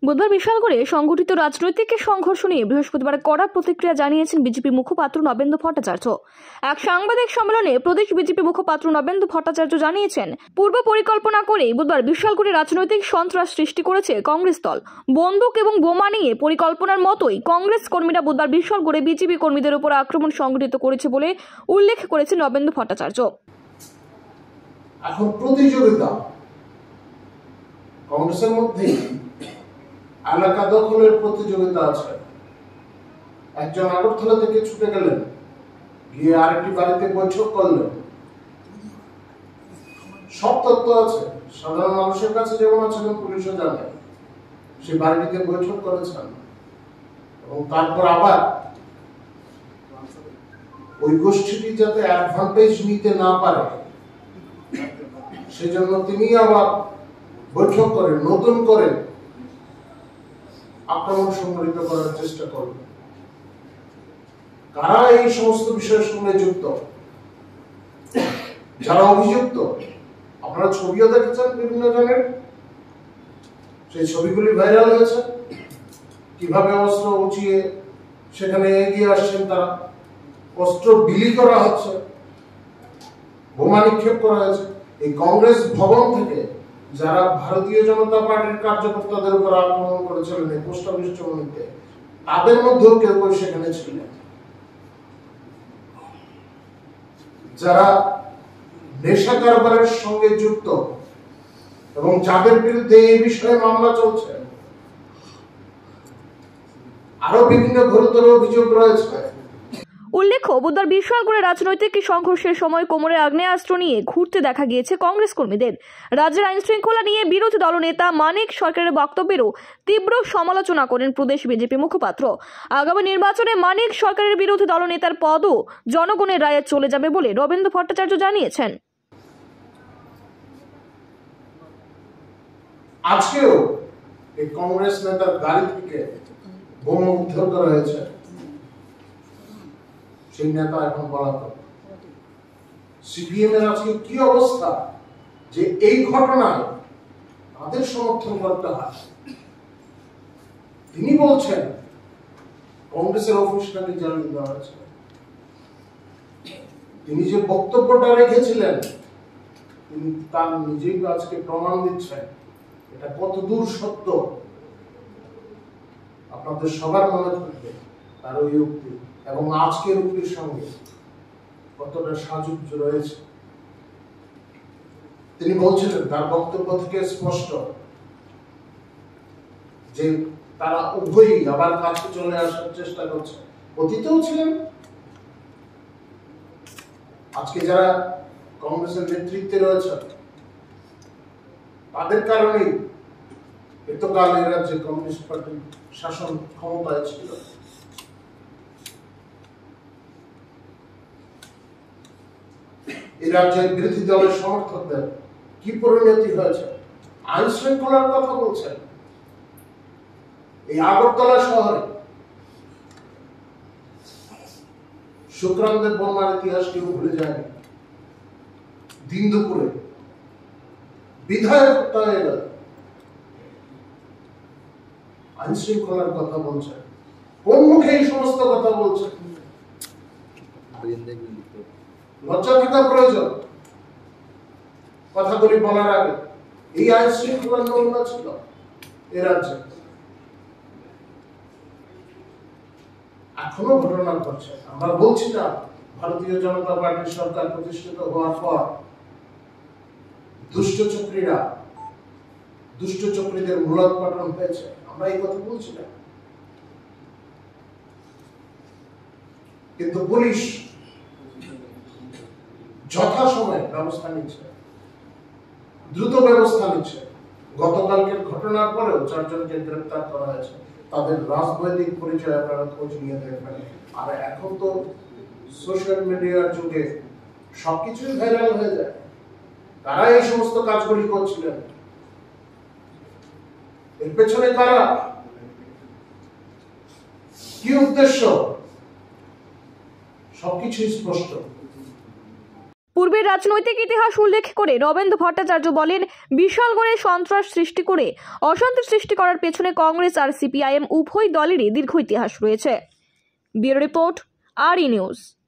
বুধবার বিশালগড়ে সংগঠিত রাজনৈতিক সংঘর্ষ নিয়ে বৃহস্পতিবার কড়া প্রতিক্রিয়া জানিয়েছেন বিজেপি মুখপাত্র নবেন্দু ভট্টাচার্য। এক সাংবাদিক সম্মেলনে প্রদেশ বিজেপি মুখপাত্র নবেন্দু ভট্টাচার্য জানিয়েছেন, পূর্ব পরিকল্পনা করেই বুধবার বিশালগড়ে রাজনৈতিক সন্ত্রাস সৃষ্টি করেছে কংগ্রেস দল। বন্দুক এবং বোমা নিয়ে পরিকল্পনার মতোই কংগ্রেস কর্মীরা বুধবার বিশালগড়ে বিজেপি কর্মীদের উপর আক্রমণ সংঘটিত করেছে বলে উল্লেখ করেছেন নবেন্দু ভট্টাচার্য। এখন প্রতিযোগিতা কংগ্রেসের মধ্যে এলাকা দখলের প্রতিযোগিতা আছে। একজন আগরতলা থেকে ছুটে গেলেন, গিয়ে আরেকটি বাড়িতে বৈঠক করলেন। সব তথ্য আছে, সাধারণ মানুষের কাছে যেমন আছে, পুলিশও জানে সে বাড়িটিতে বৈঠক করেছেন। এবং তারপর আবার ওই গোষ্ঠীটি যাতে অ্যাডভান্টেজ নিতে না পারে সেজন্য তিনি আবার বৈঠক করে নতুন করে আক্রমণ সংঘটিত করার চেষ্টা করবে। কারা এই সমস্ত বিষয়ের সঙ্গে যুক্ত, যারা অভিযুক্ত, আপনারা ছবিও দেখেছেন বিভিন্ন জনের, সেই ছবিগুলি ভাইরাল হয়েছে। কিভাবে অস্ত্র উঁচিয়ে সেখানে এগিয়ে আসছেন তারা, অস্ত্র বিলি করা হচ্ছে, বোমা নিক্ষেপ করা হয়েছে। এই কংগ্রেস ভবন থেকে যারা ভারতীয় জনতা পার্টির কার্যকর্তাদের উপর আক্রমণ করেছিলেন এই পোস্ট অফিস চৌমুহনীতে, তাদের মধ্যেও কেউ কেউ সেখানে ছিলেন। যারা নেশা কারবারের সঙ্গে যুক্ত এবং যাদের বিরুদ্ধে এই বিষয়ে মামলা চলছে, আরো বিভিন্ন গুরুতর অভিযোগ রয়েছে। উল্লেখ্য, বুধবার বিশালগড়ে রাজনৈতিক সংঘর্ষের সময় কোমরে আগ্নেয়াস্ত্র নিয়ে ঘুরতে দেখা গিয়েছে কংগ্রেস কর্মীদের। রাজ্যের আইন শৃঙ্খলা নিয়ে বিরোধী দলনেতা মানিক সরকারের বক্তব্যেরও তীব্র সমালোচনা করেন প্রদেশ বিজেপি মুখপাত্র। আগামী নির্বাচনে মানিক সরকারের বিরোধী দলনেতার পদও জনগণের রায়ে চলে যাবে বলে নবেন্দু ভট্টাচার্য জানিয়েছেন। আজকেও এই কংগ্রেস নেতার গাড়ি থেকে বোমা উদ্ধার করা হয়েছে, সেই নেতা এখন পলাতক। সিপিএম এর আজকে কি অবস্থা যে এই ঘটনায় তাদের সমর্থন করতে হয়। তিনি বলছেন কংগ্রেসের অফিসটাকে জ্বালিয়ে দেওয়া হয়েছে। তিনি যে বক্তব্যটা রেখেছিলেন তিনি তার নিজেই আজকে প্রমাণ দিচ্ছেন এটা কতদূর সত্য। আপনাদের সবার মনে থাকবে তার ওই উক্তি এবং আজকের উক্তির সঙ্গে কতটা সাযুজ্য রয়েছে। তিনি বলছিলেন, তার বক্তব্য থেকে স্পষ্ট যে তারা উভয়ই আবার কাছে চলে আসার চেষ্টা করছে। অতীতেও ছিলেন, আজকে যারা কংগ্রেসের নেতৃত্বে রয়েছে তাদের কারণেই এতকাল এই রাজ্যে কমিউনিস্ট পার্টির শাসন ক্ষমতায় ছিল। এই রাজ্যের বিরোধী দলের সমর্থকদের কি পরিণতি হয়েছে, আইন শৃঙ্খলার কথা বলছেন। এই আগরতলা শহরে শুক্রান্তের বোমার ইতিহাস কেউ ভুলে যায়নি। দিন দুপুরে বিধায়ক হত্যা হয়ে গেল, আইন শৃঙ্খলার কথা বলছেন, কোন মুখে এই সমস্ত কথা বলছেন? লজ্জা থাকা প্রয়োজন কথাগুলি বলার আগে। এই আইন শৃঙ্খলার নমুনা ছিল এ রাজ্যে, এখনো ঘটনা ঘটছে। আমরা বলছি না ভারতীয় জনতা পার্টির সরকার প্রতিষ্ঠিত হওয়ার পর দুষ্টচক্রীদের মূলোৎপাটন হয়েছে, আমরা এই কথা বলছি না। কিন্তু পুলিশ যথাসময়ে ব্যবস্থা নিচ্ছে, দ্রুত ব্যবস্থা নিচ্ছে। গতকালকের ঘটনার পরেও 4 জনকে গ্রেফতার করা হয়েছে। তাদের রাজনৈতিক পরিচয় আপনারা খোঁজ নিয়ে দেখবেন। আর এখন তো সোশ্যাল মিডিয়ার যুগে সবকিছুই ভাইরাল হয়ে যায়। তারা এই সমস্ত কাজগুলি করছিলেন, এর পেছনে কারা, কি উদ্দেশ্য, সবকিছুই স্পষ্ট। পূর্বের রাজনৈতিক ইতিহাস উল্লেখ করে নবেন্দু ভট্টাচার্য বলেন, বিশালগড়ে সন্ত্রাস সৃষ্টি করে অশান্তি সৃষ্টি করার পেছনে কংগ্রেস আর সিপিআইএম উভয় দলেরই দীর্ঘ ইতিহাস রয়েছে। Bureau report, RE news.